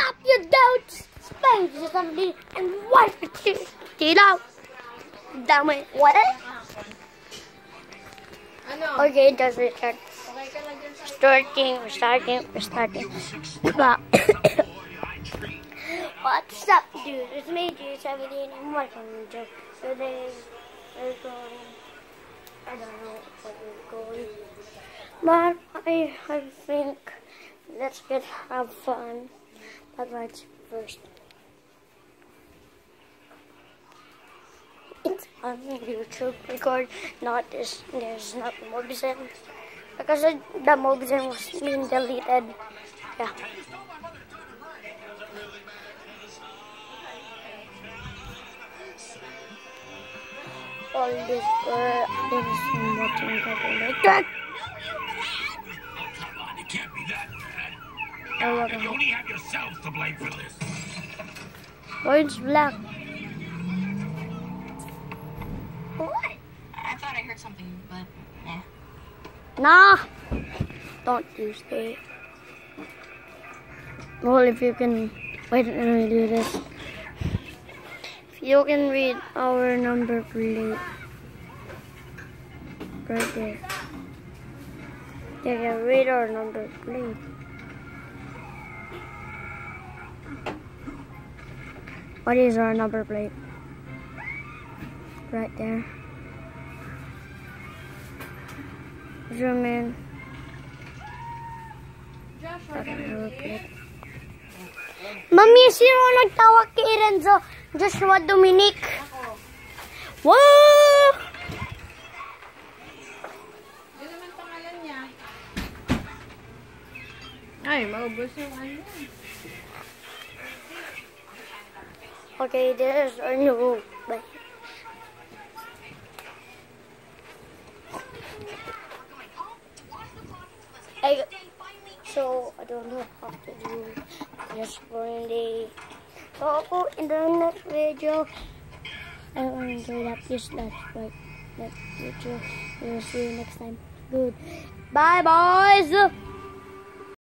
up your doubts, spank you somebody, and wipe it out. Damn it, what? Okay, does it start? We're starting. What's up, dude? It's me, G17, and welcome to today's recording. I don't know what we're going, but I think let's have fun. But right first, it's on YouTube record, not this. There's not Mobzen because the Mobzen was being deleted. Yeah. All this is watching something like that. Oh, come on, it can't be that bad. Oh, You only have yourselves to blame for this. Orange black. What? I thought I heard something, but yeah. Nah, don't use it. Well, if you can wait, let me do this. If you can read our number plate right there. You can read our number plate. What is our number plate? Right there. Zoom in. Mami, sino nagtawag kay Renzo? Joshua Dominic. Wow! Ano naman pangalan niya? Ay, maubos yung ano. Okay, this is our new bike. So I don't know how to do just for the. So in the next video, I will enjoy that. Please like that video. We'll see you next time. Good. Bye, boys.